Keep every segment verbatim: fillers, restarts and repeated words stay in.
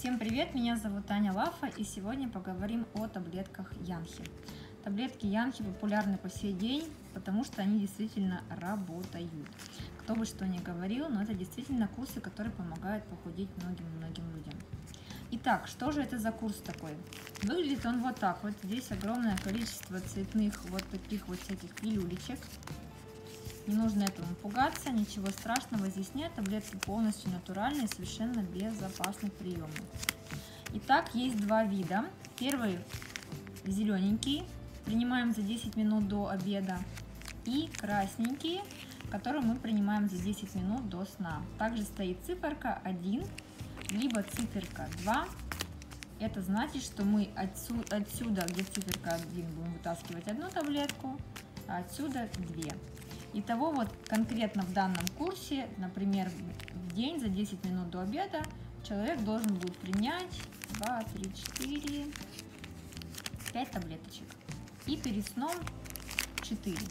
Всем привет, меня зовут Таня Лафа, и сегодня поговорим о таблетках Янхи. Таблетки Янхи популярны по сей день, потому что они действительно работают. Кто бы что ни говорил, но это действительно курсы, которые помогают похудеть многим-многим людям. Итак, что же это за курс такой? Выглядит он вот так. Вот здесь огромное количество цветных вот таких вот всяких пилюлечек. Не нужно этому пугаться, ничего страшного здесь нет. Таблетки полностью натуральные, совершенно безопасных приемов. Итак, есть два вида. Первый зелененький, принимаем за десять минут до обеда. И красненький, который мы принимаем за десять минут до сна. Также стоит циферка один, либо циферка два. Это значит, что мы отсюда, отсюда, где циферка один, будем вытаскивать одну таблетку, а отсюда две. Итого, вот конкретно в данном курсе, например, в день за десять минут до обеда человек должен будет принять два, три, четыре, пять таблеточек. И перед сном четыре.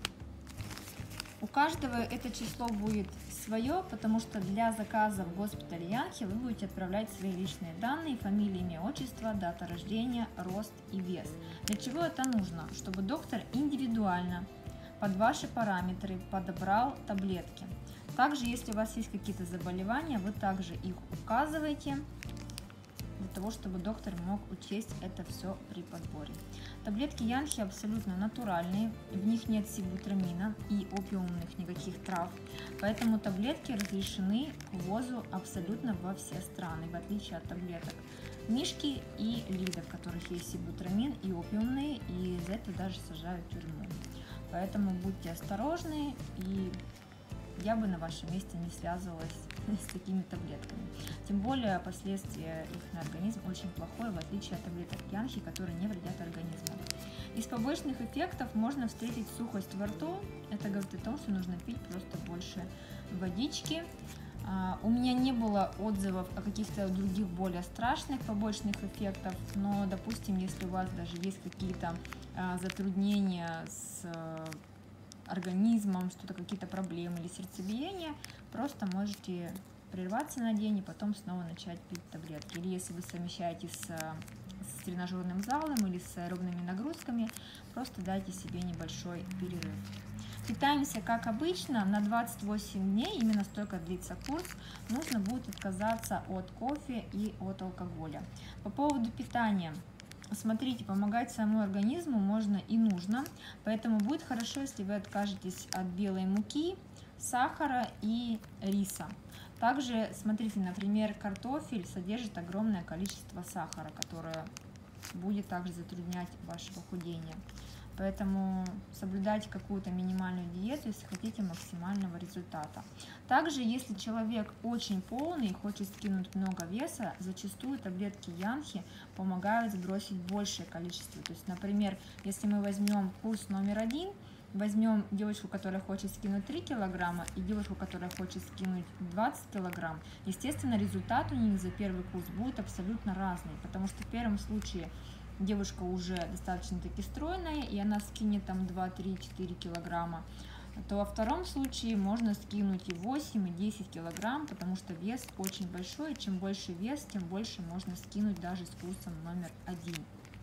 У каждого это число будет свое, потому что для заказа в госпитале Янхи вы будете отправлять свои личные данные: фамилия, имя, отчество, дата рождения, рост и вес. Для чего это нужно? Чтобы доктор индивидуально под ваши параметры подобрал таблетки. Также, если у вас есть какие-то заболевания, вы также их указываете, для того, чтобы доктор мог учесть это все при подборе. Таблетки Янхи абсолютно натуральные, в них нет сибутрамина и опиумных никаких трав, поэтому таблетки разрешены к ввозу абсолютно во все страны, в отличие от таблеток Мишки и Лида, в которых есть сибутрамин и опиумные, и за это даже сажают в тюрьму. Поэтому будьте осторожны, и я бы на вашем месте не связывалась с такими таблетками. Тем более последствия их на организм очень плохое, в отличие от таблеток Янхи, которые не вредят организму. Из побочных эффектов можно встретить сухость во рту. Это говорит о том, что нужно пить просто больше водички. У меня не было отзывов о каких-то других более страшных побочных эффектах, но, допустим, если у вас даже есть какие-то затруднения с организмом, что-то, какие-то проблемы или сердцебиение, просто можете прерваться на день и потом снова начать пить таблетки. Или если вы совмещаете с, с тренажерным залом или с аэробными нагрузками, просто дайте себе небольшой перерыв. Питаемся как обычно на двадцать восемь дней, именно столько длится курс. Нужно будет отказаться от кофе и от алкоголя. По поводу питания. Смотрите, помогать своему организму можно и нужно, поэтому будет хорошо, если вы откажетесь от белой муки, сахара и риса. Также, смотрите, например, картофель содержит огромное количество сахара, которое будет также затруднять ваше похудение. Поэтому соблюдайте какую-то минимальную диету, если хотите максимального результата. Также, если человек очень полный и хочет скинуть много веса, зачастую таблетки Янхи помогают сбросить большее количество. То есть, например, если мы возьмем курс номер один, возьмем девочку, которая хочет скинуть три килограмма, и девушку, которая хочет скинуть двадцать килограмм, естественно, результат у них за первый курс будет абсолютно разный, потому что в первом случае девушка уже достаточно таки стройная, и она скинет там два, три, четыре килограмма, то во втором случае можно скинуть и восемь, и десять килограмм, потому что вес очень большой, и чем больше вес, тем больше можно скинуть даже с курсом номер один.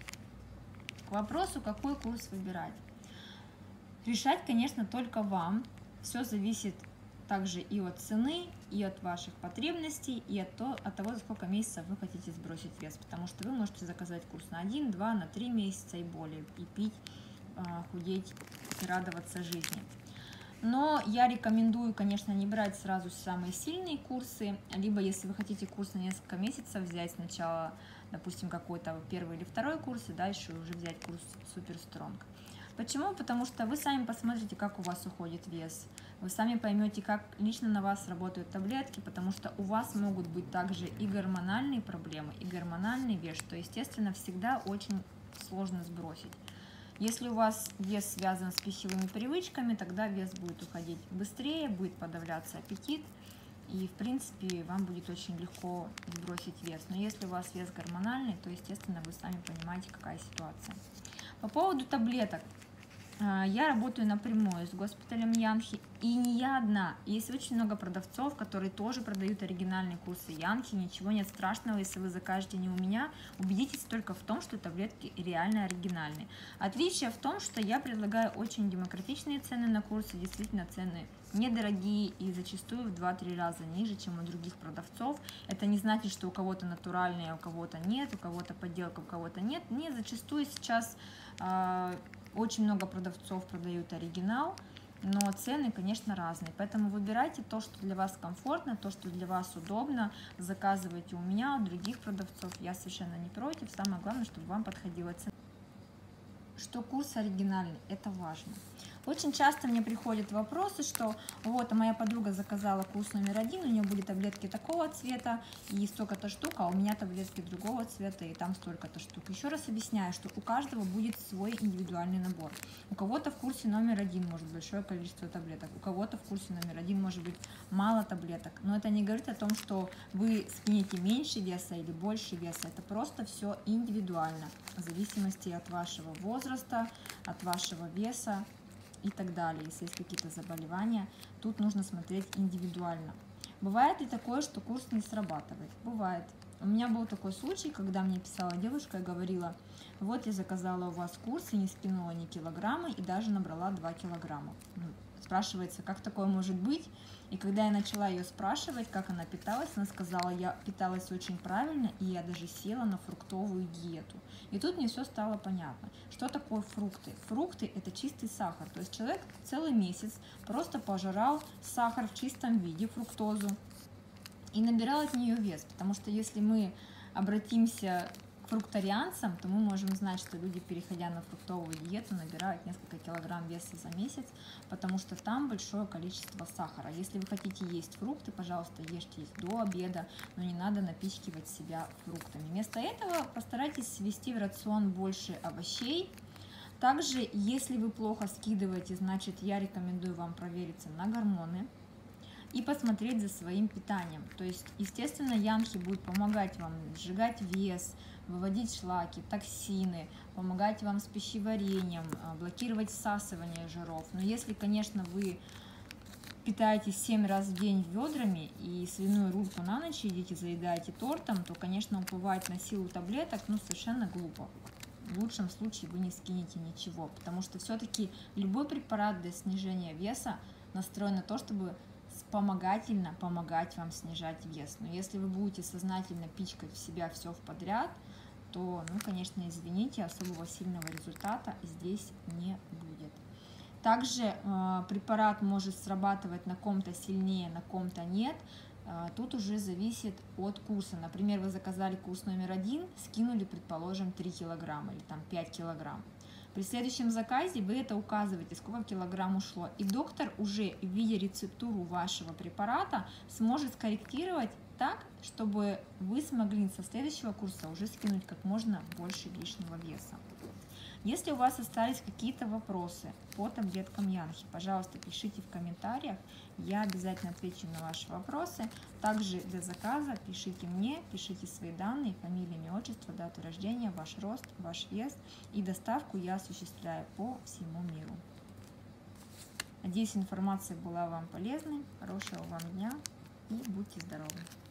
К вопросу, какой курс выбирать. Решать, конечно, только вам. Все зависит также и от цены, и от ваших потребностей, и от, то, от того, за сколько месяцев вы хотите сбросить вес. Потому что вы можете заказать курс на один, два, на три месяца и более, и пить, худеть и радоваться жизни. Но я рекомендую, конечно, не брать сразу самые сильные курсы, либо если вы хотите курс на несколько месяцев, взять сначала, допустим, какой-то первый или второй курс, и дальше уже взять курс Super Strong. Почему? Потому что вы сами посмотрите, как у вас уходит вес. Вы сами поймете, как лично на вас работают таблетки, потому что у вас могут быть также и гормональные проблемы, и гормональный вес, что, естественно, всегда очень сложно сбросить. Если у вас вес связан с пищевыми привычками, тогда вес будет уходить быстрее, будет подавляться аппетит, и, в принципе, вам будет очень легко сбросить вес. Но если у вас вес гормональный, то, естественно, вы сами понимаете, какая ситуация. По поводу таблеток. Я работаю напрямую с госпиталем Янхи, и не я одна. Есть очень много продавцов, которые тоже продают оригинальные курсы Янхи. Ничего нет страшного, если вы закажете не у меня. Убедитесь только в том, что таблетки реально оригинальные. Отличие в том, что я предлагаю очень демократичные цены на курсы, действительно цены недорогие и зачастую в два-три раза ниже, чем у других продавцов. Это не значит, что у кого-то натуральные, а у кого-то нет, у кого-то подделка, у кого-то нет. Нет, зачастую сейчас э, очень много продавцов продают оригинал, но цены, конечно, разные. Поэтому выбирайте то, что для вас комфортно, то, что для вас удобно. Заказывайте у меня, у других продавцов. Я совершенно не против. Самое главное, чтобы вам подходила цена. Что курс оригинальный, это важно. Очень часто мне приходят вопросы, что вот, а моя подруга заказала курс номер один, у нее были таблетки такого цвета и столько-то штук, а у меня таблетки другого цвета и там столько-то штук. Еще раз объясняю, что у каждого будет свой индивидуальный набор. У кого-то в курсе номер один может большое количество таблеток, у кого-то в курсе номер один может быть мало таблеток. Но это не говорит о том, что вы скинете меньше веса или больше веса. Это просто все индивидуально, в зависимости от вашего возраста, от вашего веса и так далее. Если есть какие-то заболевания, тут нужно смотреть индивидуально. Бывает ли такое, что курс не срабатывает? Бывает. У меня был такой случай, когда мне писала девушка и говорила: вот я заказала у вас курс и не скинула ни килограмма и даже набрала два килограмма. Спрашивается, как такое может быть? И когда я начала ее спрашивать, как она питалась, она сказала: я питалась очень правильно, и я даже села на фруктовую диету. И тут мне все стало понятно. Что такое фрукты? Фрукты – это чистый сахар. То есть человек целый месяц просто пожирал сахар в чистом виде, фруктозу, и набирал от нее вес. Потому что если мы обратимся к фруктарианцам, то мы можем знать, что люди, переходя на фруктовую диету, набирают несколько килограмм веса за месяц, потому что там большое количество сахара. Если вы хотите есть фрукты, пожалуйста, ешьте их до обеда, но не надо напичкивать себя фруктами. Вместо этого постарайтесь ввести в рацион больше овощей. Также, если вы плохо скидываете, значит, я рекомендую вам провериться на гормоны и посмотреть за своим питанием. То есть, естественно, Янхи будет помогать вам сжигать вес, выводить шлаки, токсины, помогать вам с пищеварением, блокировать всасывание жиров. Но если, конечно, вы питаетесь семь раз в день ведрами и свиную рульку на ночь едите, заедаете тортом, то, конечно, уповать на силу таблеток, ну, совершенно глупо. В лучшем случае вы не скинете ничего, потому что все-таки любой препарат для снижения веса настроен на то, чтобы вспомогательно помогать вам снижать вес. Но если вы будете сознательно пичкать в себя все в подряд, то, ну, конечно, извините, особого сильного результата здесь не будет. Также э, препарат может срабатывать на ком-то сильнее, на ком-то нет. Э, тут уже зависит от курса. Например, вы заказали курс номер один, скинули, предположим, три килограмма или там пять килограмм. При следующем заказе вы это указываете, сколько килограмм ушло, и доктор уже, видя рецептуру вашего препарата, сможет скорректировать так, чтобы вы смогли со следующего курса уже скинуть как можно больше лишнего веса. Если у вас остались какие-то вопросы по таблеткам Янхи, пожалуйста, пишите в комментариях, я обязательно отвечу на ваши вопросы. Также для заказа пишите мне, пишите свои данные, фамилия, имя, отчество, дату рождения, ваш рост, ваш вес, и доставку я осуществляю по всему миру. Надеюсь, информация была вам полезной, хорошего вам дня и будьте здоровы!